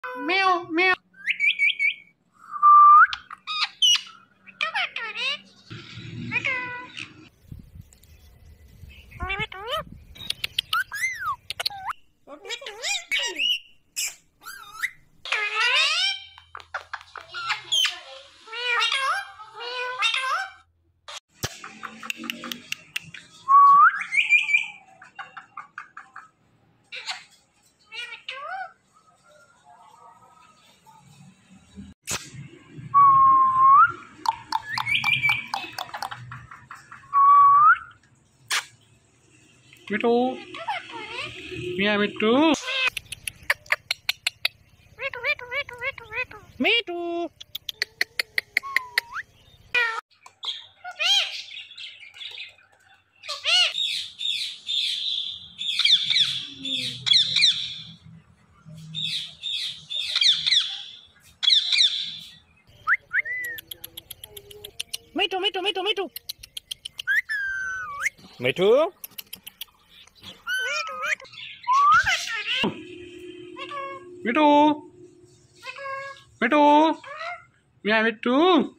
Meow meow. Mitu. Mia Mitu. Mitu. Mitu, Mitu, Mitu, Mitu. Mitu. Mitu. Mitu. Mia Mitu.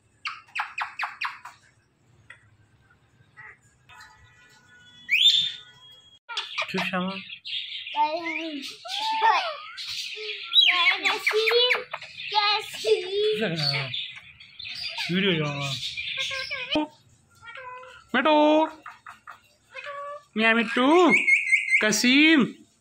Susah. Video jangan. Mitu. Mia Mitu. Kasim.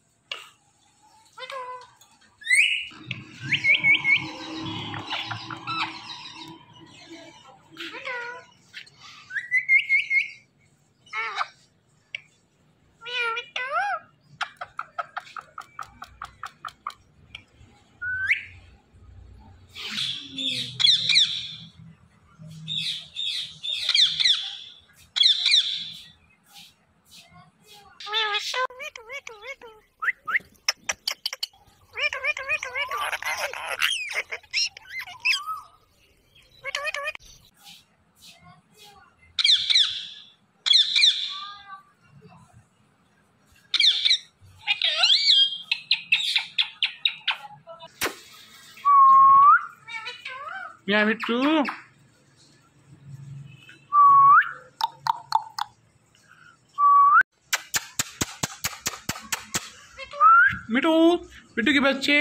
Mia Mitu. मिठू मिठू के बच्चे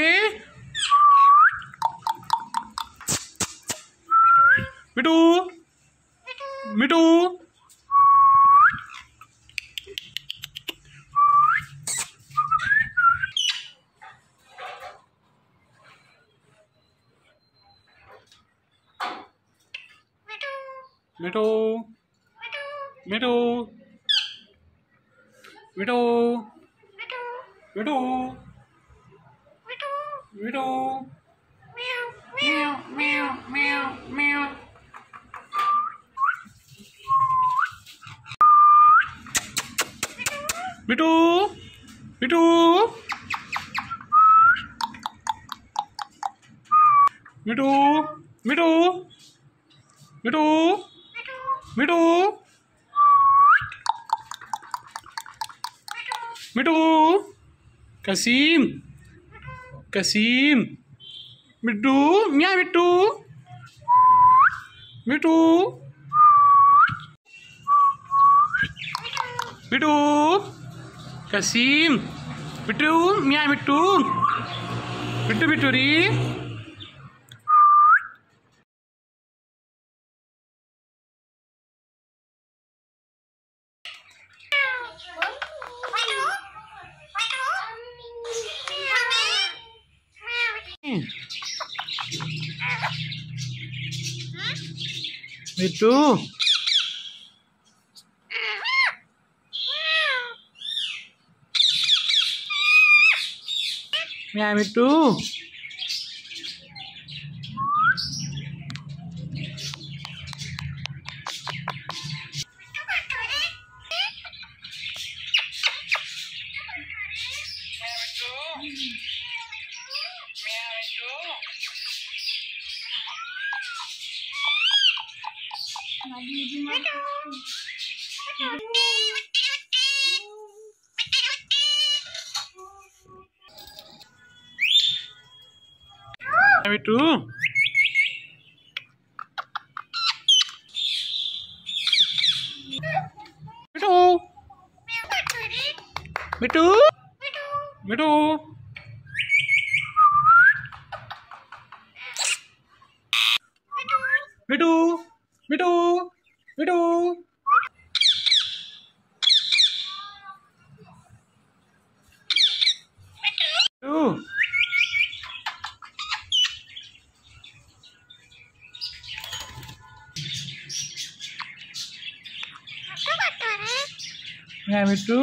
मिठू मिठू मिठू मिठू मिठू मिठू मिठू meow meow meow meow मिठू मिठू मिठू मिठू मिठू मिठू मिठू कसीम कसीम मिट्टू मियाँ मिट्टू मिट्टू मिट्टू कसीम मिट्टू मियाँ मिट्टू मिट्टू मिट्टू री मिट्टू मियाँ मिट्टू मिट्टू मिट्टू मिट्टू मिट्टू मिट्टू मिट्टू मिट्टू मिट्टू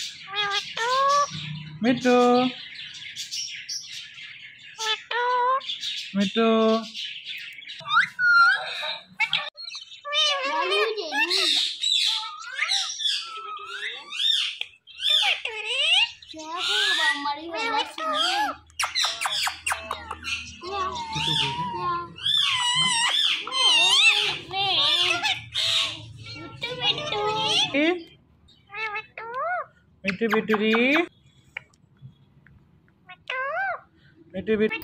मिट्टू मिट्टू मिट्टू बिटूरी मिट्टू बिटू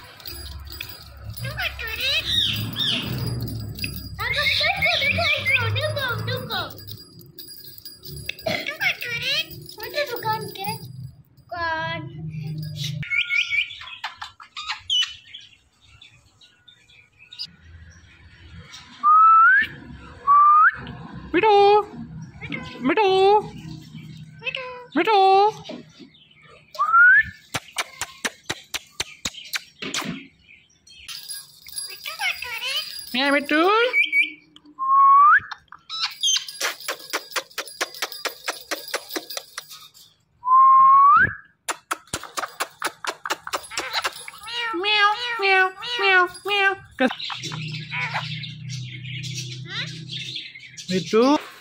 मिट्टू मिट्टू मिट्टू मिट्टू म्याऊ म्याऊ म्याऊ म्याऊ मिट्टू